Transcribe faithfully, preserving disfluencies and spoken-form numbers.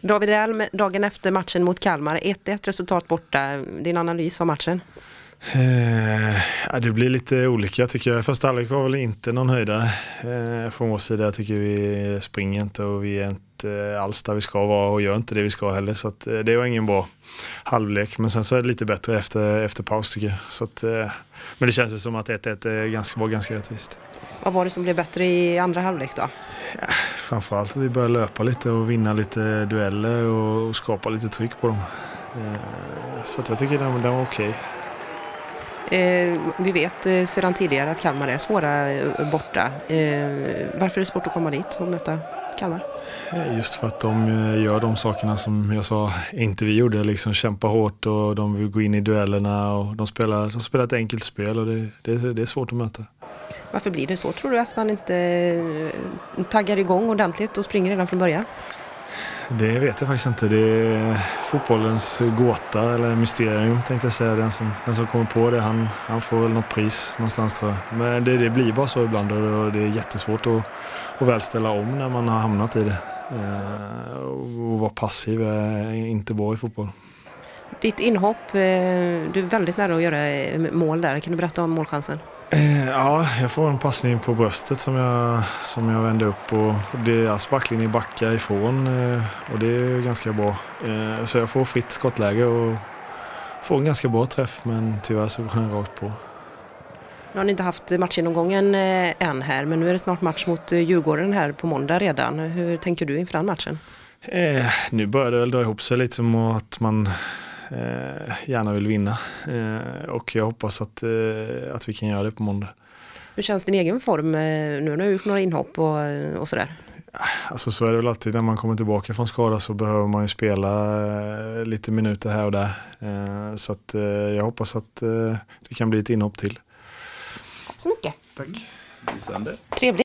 David Elm, dagen efter matchen mot Kalmar, ett ett resultat borta. Din analys av matchen? Eh, ja, det blir lite olika tycker jag. Första halvlek var väl inte någon höjda. Eh, från vår sida tycker vi springer inte och vi är inte alls där vi ska vara och gör inte det vi ska heller. Så att, eh, det var ingen bra halvlek. Men sen så är det lite bättre efter, efter paus tycker jag. Så att, eh, men det känns ju som att ett ett ganska, var ganska rättvist. Vad var det som blev bättre i andra halvlek då? Ja, framförallt att vi började löpa lite och vinna lite dueller och, och skapa lite tryck på dem. Eh, så att jag tycker den, den var okej. Eh, vi vet eh, sedan tidigare att Kalmar är svåra eh, borta. Eh, varför är det svårt att komma dit och möta Kalmar? Just för att de gör de sakerna som jag sa inte vi gjorde, liksom kämpa hårt och de vill gå in i duellerna och de spelar, de spelar ett enkelt spel och det, det, det är svårt att möta. Varför blir det så? Tror du att man inte taggar igång ordentligt och springer redan från början? Det vet jag faktiskt inte. Det är fotbollens gåta eller mysterium tänkte jag säga. Den som, den som kommer på det, han, han får väl något pris någonstans tror jag. Men det, det blir bara så ibland och det är jättesvårt att, att väl ställa om när man har hamnat i det. Och vara passiv är inte bra i fotboll. Ditt inhopp, du är väldigt nära att göra mål där. Kan du berätta om målchansen? Ja, jag får en passning på bröstet som jag, som jag vänder upp och det är sparklinjen backar ifrån och det är ganska bra. Så jag får fritt skottläge och får en ganska bra träff men tyvärr så går den rakt på. Nu har ni inte haft matchgenomgången än här men nu är det snart match mot Djurgården här på måndag redan. Hur tänker du inför den matchen? Eh, nu börjar det väl dra ihop sig lite som att man Eh, gärna vill vinna eh, och jag hoppas att, eh, att vi kan göra det på måndag. Hur känns din egen form nu när du har gjort några inhopp och, och sådär? Alltså så är det väl alltid när man kommer tillbaka från skada så behöver man ju spela eh, lite minuter här och där eh, så att eh, jag hoppas att eh, det kan bli ett inhopp till. Tack så mycket. Tack. Trevligt.